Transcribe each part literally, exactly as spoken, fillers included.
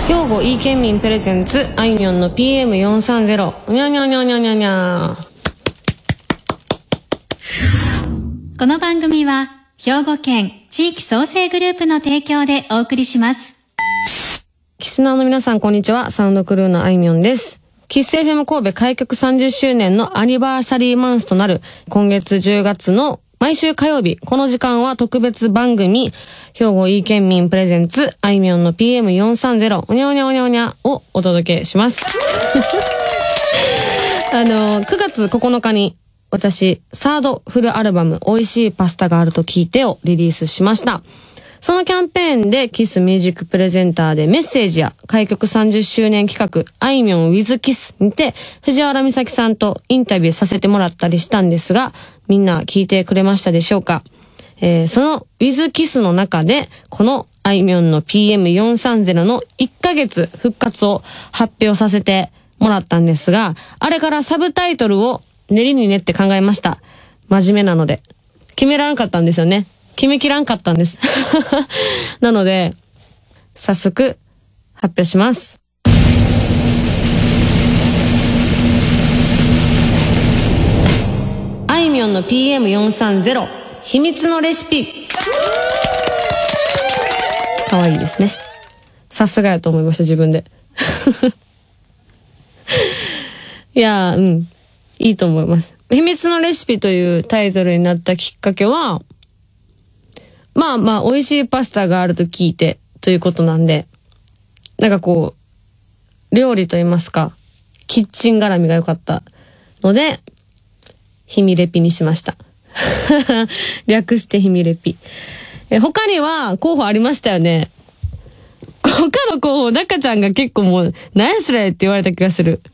兵庫いい県民プレゼンツあいみょんの ピーエムよんさんゼロ にゃにゃにゃにゃにゃにゃ。 この番組は兵庫県地域創生グループの提供でお送りします。 キスナーの皆さんこんにちは、サウンドクルーのあいみょんです。キス エフエム 神戸開局さんじゅっしゅうねんのアニバーサリーマンスとなる今月じゅうがつの毎週火曜日、この時間は特別番組兵庫いい県民プレゼンツあいみょんの ピーエムよんさんゼロ おにゃおにゃおにゃおにゃをお届けしますあのくがつここのかに私サードフルアルバム美味しいパスタがあると聞いてをリリースしました。そのキャンペーンでキスミュージックプレゼンターでメッセージや開局さんじゅっしゅうねん企画あいみょん with キスにて藤原美咲さんとインタビューさせてもらったりしたんですが、みんな聞いてくれましたでしょうか。えー、その with キスの中でこのあいみょんの ピーエムよんさんゼロ のいっかげつ復活を発表させてもらったんですが、あれからサブタイトルを練りに練って考えました。真面目なので決められなかったんですよね。決めきらんかったんですなので早速発表します。あいみょんの ピーエムよんさんゼロ 秘密のレシピ。かわいいですね。さすがやと思いました自分でいやーうんいいと思います。秘密のレシピというタイトルになったきっかけは、まあまあ美味しいパスタがあると聞いてということなんで、なんかこう料理と言いますかキッチン絡みが良かったのでひみレピにしました略してひみレピ。え他には候補ありましたよね。他の候補中ちゃんが結構もう何やそれって言われた気がする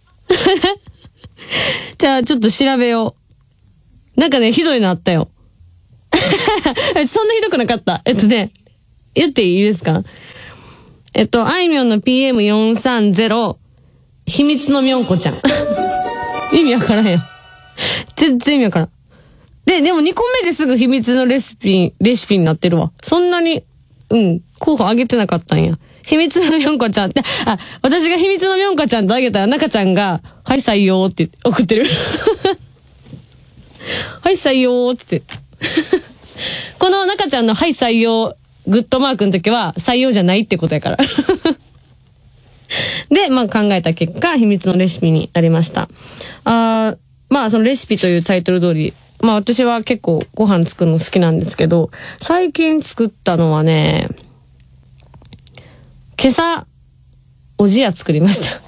じゃあちょっと調べよう。なんかねひどいのあったよそんなひどくなかった。えっとね、言っていいですか？えっと、あいみょんの ピーエムよんさんゼロ 秘密のみょんこちゃん。意味わからんよ。全然意味わからん。で、でもにこめですぐ秘密のレシピ、レシピになってるわ。そんなに、うん、候補あげてなかったんや。秘密のみょんこちゃんって、あ、私が秘密のみょんこちゃんとあげたら中ちゃんが、はい、採用って送ってる。はい、採用って。この中ちゃんのはい採用グッドマークの時は採用じゃないってことやからでまあ考えた結果秘密のレシピになりました。あまあそのレシピというタイトル通り、まあ私は結構ご飯作るの好きなんですけど、最近作ったのはね、今朝おじや作りました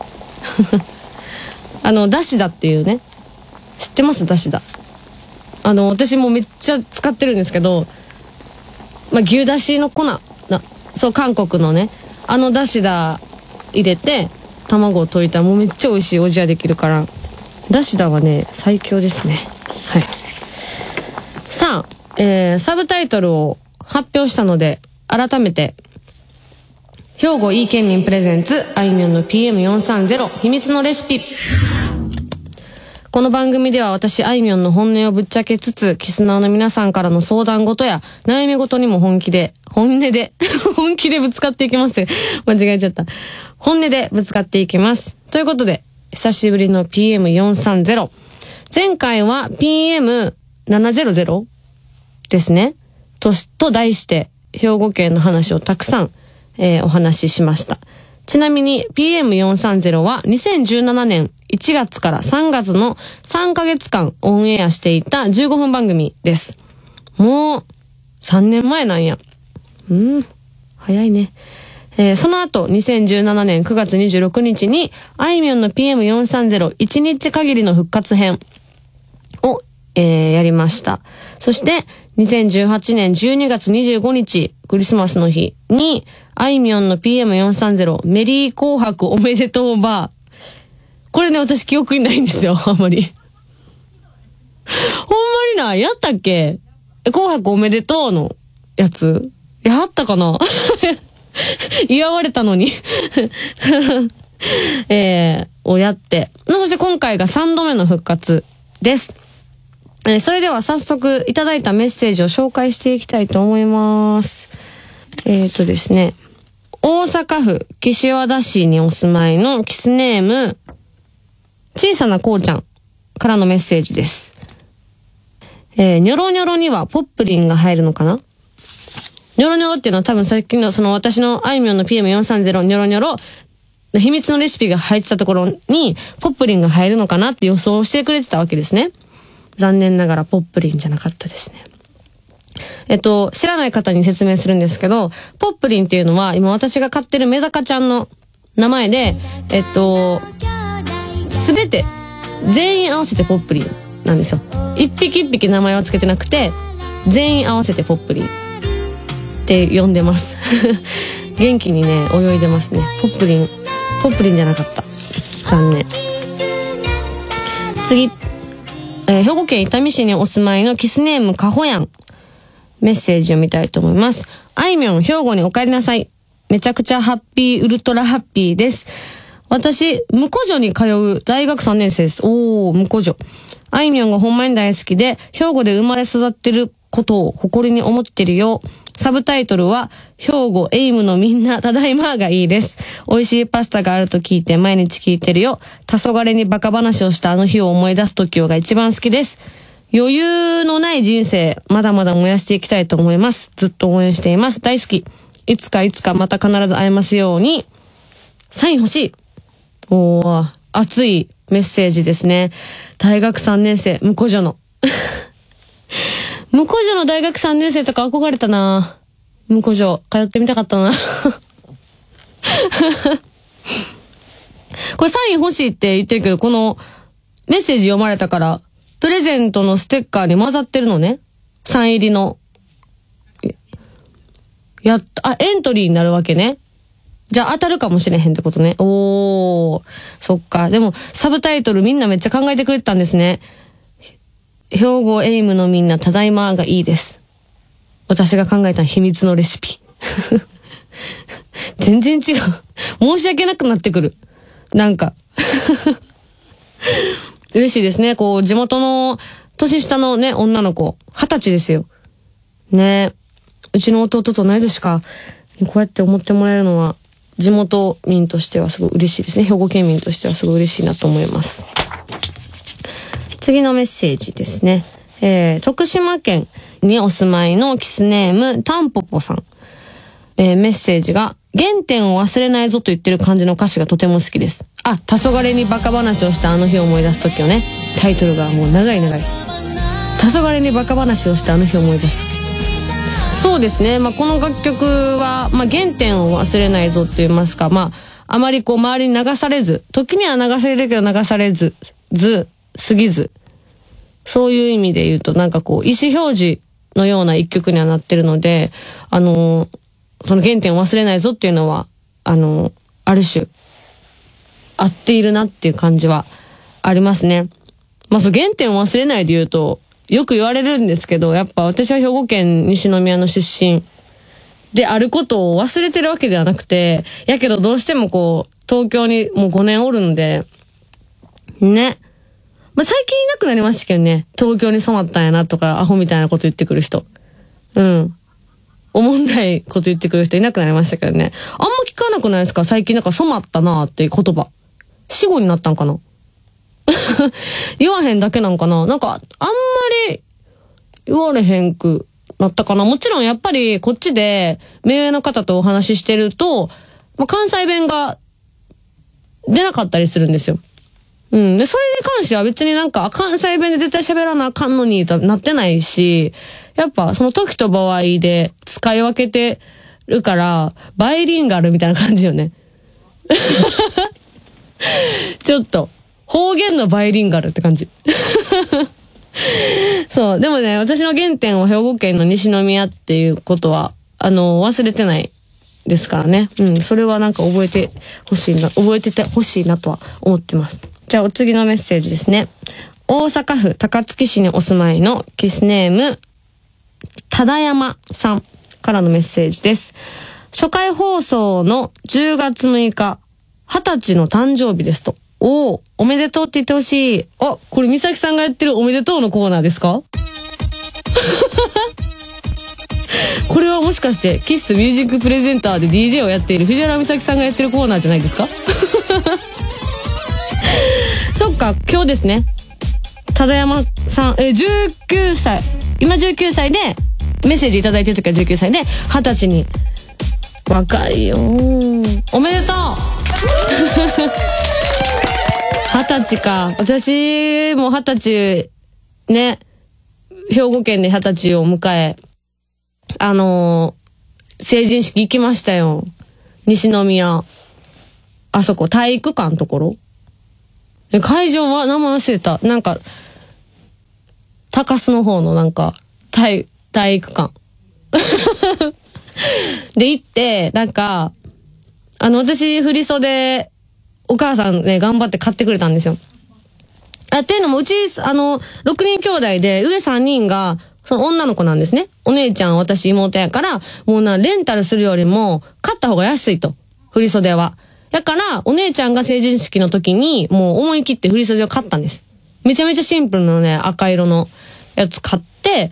あのだしだっていうね、知ってます？だしだ、あの私もめっちゃ使ってるんですけど、まあ、牛だしの粉な、そう韓国のねあのだしだ入れて卵を溶いたらもうめっちゃ美味しいおじやできるから、だしだはね最強ですね。はい。さあ、えー、サブタイトルを発表したので改めて兵庫いい県民プレゼンツあいみょんの ピーエムよんさんゼロ 秘密のレシピ。この番組では私あいみょんの本音をぶっちゃけつつ、キスナーの皆さんからの相談事や悩み事にも本気で本音で本気でぶつかっていきます。間違えちゃった。本音でぶつかっていきます。ということで久しぶりの ピーエムよんさんゼロ、 前回は ピーエムななひゃく ですねとと題して兵庫県の話をたくさん、えー、お話ししました。ちなみに ピーエムよんさんゼロ はにせんじゅうななねんいちがつからさんがつのさんかげつかんオンエアしていたじゅうごふん番組です。もうさんねんまえなんや。うん、早いね。えー、その後にせんじゅうななねんくがつにじゅうろくにちにあいみょんの ピーエムよんさんゼロいちにち限りの復活編を、えー、やりました。そしてにせんじゅうはちねんじゅうにがつにじゅうごにちクリスマスの日にあいみょんの ピーエムよんさんゼロ メリー紅白おめでとうバー。これね私記憶にないんですよあんまり。ほんまにな、やったっけ？紅白おめでとうのやつやったかな祝われたのにえー、をやって、そして今回がさんどめの復活です。えー、それでは早速いただいたメッセージを紹介していきたいと思います。えーとですね、 大阪府岸和田市にお住まいのキスネーム小さなこうちゃんからのメッセージです。えー、ニョロニョロにはポップリンが入るのかな。ニョロニョロっていうのは多分さっきのその私のあいみょんの ピーエムよんさんゼロ ニョロニョロ秘密のレシピが入ってたところにポップリンが入るのかなって予想してくれてたわけですね。残念ながらポップリンじゃなかったですね。えっと、知らない方に説明するんですけど、ポップリンっていうのは今私が飼ってるメダカちゃんの名前で、えっと、すべて全員合わせてポップリンなんですよ。一匹一匹名前はつけてなくて、全員合わせてポップリンって呼んでます元気にね泳いでますね。ポップリンポップリンじゃなかった、残念。次、えー、兵庫県伊丹市にお住まいのキスネームかほやん、メッセージを見たいと思います。あいみょん、兵庫にお帰りなさい。めちゃくちゃハッピーウルトラハッピーです。私、婿女に通う大学さんねん生です。おー、婿女。あいみょんがほんまに大好きで、兵庫で生まれ育ってることを誇りに思ってるよ。サブタイトルは、兵庫エイムのみんなただいまがいいです。美味しいパスタがあると聞いて毎日聞いてるよ。黄昏にバカ話をしたあの日を思い出す時が一番好きです。余裕のない人生、まだまだ燃やしていきたいと思います。ずっと応援しています。大好き。いつかいつかまた必ず会えますように。サイン欲しい。おー、熱いメッセージですね。大学さんねん生、婿女の。婿女の大学さんねん生とか憧れたな。婿女、通ってみたかったな。これサイン欲しいって言ってるけど、このメッセージ読まれたから、プレゼントのステッカーに混ざってるのね。サイン入りの。やっと、あ、エントリーになるわけね。じゃあ当たるかもしれへんってことね。おー、そっか。でも、サブタイトルみんなめっちゃ考えてくれてたんですね。兵庫エイムのみんなただいまがいいです。私が考えた秘密のレシピ。全然違う。申し訳なくなってくる。なんか。嬉しいですね。こう、地元の年下のね、女の子、二十歳ですよ。ね。うちの弟と同い年か。こうやって思ってもらえるのは、地元民としてはすごい嬉しいですね。兵庫県民としてはすごい嬉しいなと思います。次のメッセージですね。えー、徳島県にお住まいのキスネーム、タンポポさん。えー、メッセージが、原点を忘れないぞと言ってる感じの歌詞がとても好きです。あ、黄昏にバカ話をしたあの日を思い出す時をね。タイトルがもう長い長い。黄昏にバカ話をしたあの日を思い出す。そうですね。まあ、この楽曲は、まあ、原点を忘れないぞって言いますか、まあ、あまりこう周りに流されず、時には流されるけど流されず、ず、過ぎず。そういう意味で言うと、なんかこう、意思表示のような一曲にはなってるので、あのー、その原点を忘れないぞっていうのは、あのー、ある種、合っているなっていう感じはありますね。まあ、そう、原点を忘れないで言うと、よく言われるんですけど、やっぱ私は兵庫県西宮の出身であることを忘れてるわけではなくて、やけどどうしてもこう、東京にもうごねんおるんで、ね。まあ、最近いなくなりましたけどね。東京に染まったんやなとか、アホみたいなこと言ってくる人。うん。おもんないこと言ってくる人いなくなりましたけどね。あんま聞かなくないですか？最近なんか染まったなーっていう言葉。死語になったんかな言わへんだけなんかな。なんか、あんまり言われへんくなったかな。もちろんやっぱりこっちで目上の方とお話ししてると、まあ、関西弁が出なかったりするんですよ。うん。で、それに関しては別になんか関西弁で絶対喋らなあかんのにとなってないし、やっぱその時と場合で使い分けてるから、バイリンガルみたいな感じよね。ちょっと、方言のバイリンガルって感じ。そう。でもね、私の原点は兵庫県の西宮っていうことは、あの、忘れてないですからね。うん。それはなんか覚えてほしいな、覚えててほしいなとは思ってます。じゃあお次のメッセージですね。大阪府高槻市にお住まいのキスネーム、ただやまさんからのメッセージです。初回放送のじゅうがつむいか、はたちの誕生日ですと。おー、おめでとうって言ってほしい。あ、これ美咲さんがやってるおめでとうのコーナーですか？ これはもしかしてキッスミュージックプレゼンターで ディージェー をやっている藤原美咲さんがやってるコーナーじゃないですか。そっか、今日ですね、田山さん、えじゅうきゅうさい、今じゅうきゅうさいでメッセージいただいてる時はじゅうきゅうさいで、はたちに、若いよー、おめでとう。はたちか。私もはたちね、兵庫県ではたちを迎え、あのー、成人式行きましたよ。西宮、あそこ体育館のところ、会場は名前忘れた。なんか高須の方のなんか体体育館で行って、なんかあの私振り袖お母さんね頑張って買ってくれたんですよ。あっていうのも、うちあのろくにん兄弟で上さんにんがその女の子なんですね。お姉ちゃん私妹やから、もうなレンタルするよりも買った方が安いと、振り袖は。だからお姉ちゃんが成人式の時にもう思い切って振り袖を買ったんです。めちゃめちゃシンプルのね赤色のやつ買って、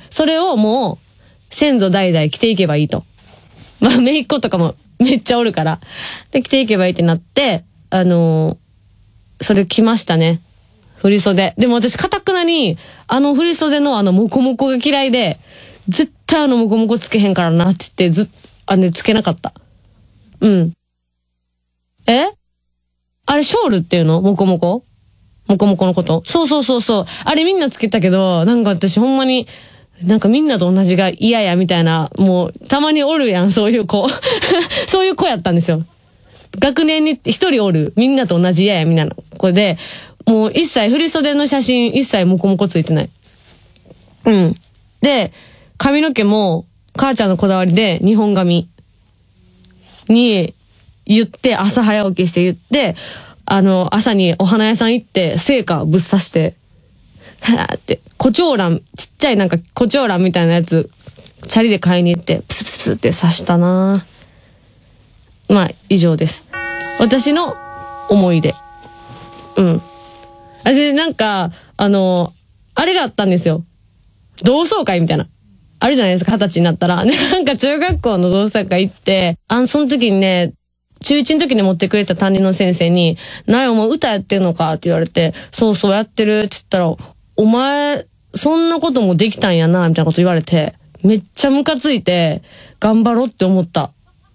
それをもう先祖代々着ていけばいいと。まあ姪っ子とかもめっちゃおるからで着ていけばいいってなって、あのー、それ着ましたね、振り袖。でも私かたくなにあの振り袖のあのモコモコが嫌いで、絶対あのモコモコつけへんからなって言ってずっとあれつけなかった。うん。えあれショールっていうの？モコモコモコモコのこと？そうそうそうそう。あれみんなつけたけど、なんか私ほんまに、なんかみんなと同じが嫌やみたいな、もうたまにおるやん、そういう子。そういう子やったんですよ。学年に一人おる、みんなと同じ嫌やみたいな子で、もう一切振り袖の写真一切モコモコついてない。うん。で、髪の毛も母ちゃんのこだわりで日本髪に、言って、朝早起きして言って、あの、朝にお花屋さん行って、聖火ぶっ刺して、はーって、胡蝶蘭、ちっちゃいなんか胡蝶蘭みたいなやつ、チャリで買いに行って、プスプスって刺したなぁ。まあ、以上です。私の思い出。うん。あれ、なんか、あの、あれがあったんですよ。同窓会みたいな。あるじゃないですか、二十歳になったら。ね、なんか中学校の同窓会行って、あの、その時にね、中いちの時に持ってくれた担任の先生に、なよ、お前歌やってんのかって言われて、そうそうやってるって言ったら、お前、そんなこともできたんやな、みたいなこと言われて、めっちゃムカついて、頑張ろうって思った。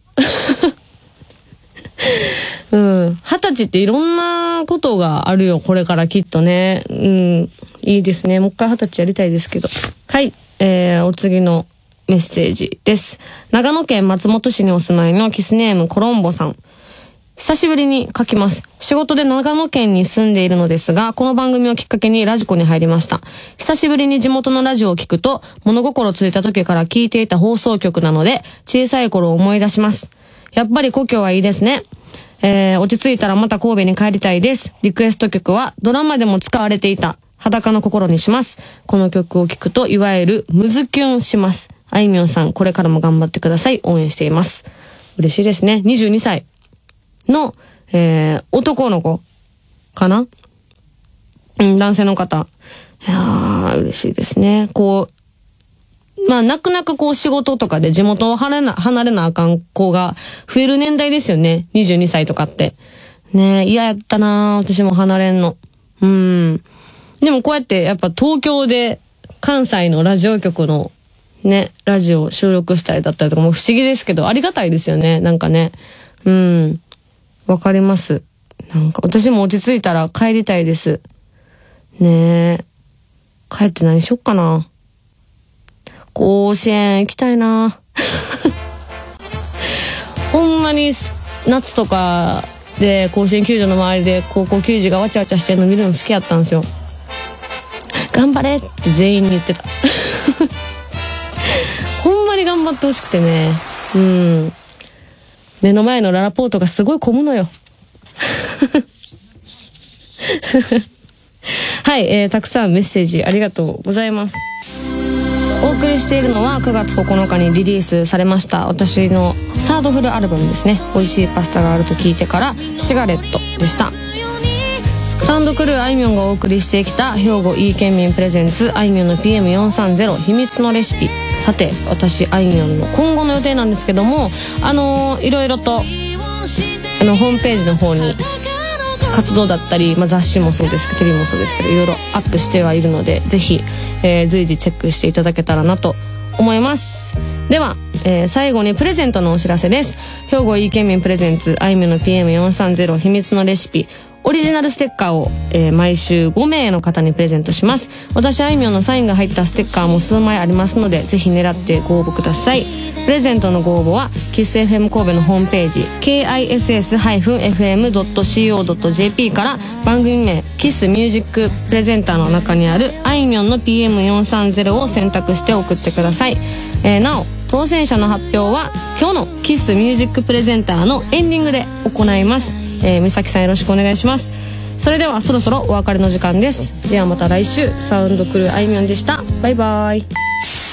うん。二十歳っていろんなことがあるよ、これからきっとね。うん。いいですね。もう一回二十歳やりたいですけど。はい。えー、お次のメッセージです。長野県松本市にお住まいのキスネームコロンボさん。久しぶりに書きます。仕事で長野県に住んでいるのですが、この番組をきっかけにラジコに入りました。久しぶりに地元のラジオを聞くと、物心ついた時から聞いていた放送局なので、小さい頃を思い出します。やっぱり故郷はいいですね。えー、落ち着いたらまた神戸に帰りたいです。リクエスト曲はドラマでも使われていた裸の心にします。この曲を聴くといわゆるムズキュンします。あいみょんさん、これからも頑張ってください。応援しています。嬉しいですね。にじゅうにさいの、えー、男の子かな、うん、男性の方。いやー、嬉しいですね。こう、まあ、なくなくこう仕事とかで地元を離れな、離れなあかん子が増える年代ですよね。にじゅうにさいとかって。ねえ、嫌やったなー、私も離れんの。うん。でもこうやってやっぱ東京で関西のラジオ局のね、ラジオ収録したりだったりとかも不思議ですけど、ありがたいですよね。なんかね。うん。わかります。なんか私も落ち着いたら帰りたいです。ねえ。帰って何しよっかな。甲子園行きたいな。ほんまに夏とかで甲子園球場の周りで高校球児がわちゃわちゃしてるの見るの好きやったんですよ。頑張れって全員に言ってた。ほんまに頑張ってほしくてね。うん。目の前のララポートがすごい混むのよ。はい、えー、たくさんメッセージありがとうございます。お送りしているのはくがつここのかにリリースされました私のサードフルアルバムですね。美味しいパスタがあると聞いてからシガレットでした。そサウンドクルーあいみょんがお送りしてきた兵庫いい県民プレゼンツあいみょんの ピーエムよんさんゼロ 秘密のレシピ。さて私あいみょんの今後の予定なんですけども、あのー、いろいろとあのホームページの方に活動だったり、まあ、雑誌もそうですけどテレビもそうですけどいろいろアップしてはいるので、ぜひ、えー、随時チェックしていただけたらなと思います。では、えー、最後にプレゼントのお知らせです。兵庫いい県民プレゼンツあいみょんの ピーエムよんさんゼロ 秘密のレシピオリジナルステッカーを、えー、毎週ごめいの方にプレゼントします。私あいみょんのサインが入ったステッカーも数枚ありますので、ぜひ狙ってご応募ください。プレゼントのご応募はキス エフエム 神戸のホームページ キス エフエム ドット シーオー ドット ジェーピー から番組名キスミュージックプレゼンターの中にあるあいみょんの ピーエムよんさんゼロ を選択して送ってください。えー、なお当選者の発表は今日のキスミュージックプレゼンターのエンディングで行います。えー、みさきさんよろしくお願いします。それではそろそろお別れの時間です。ではまた来週。サウンドクルーあいみょんでした。バイバイ。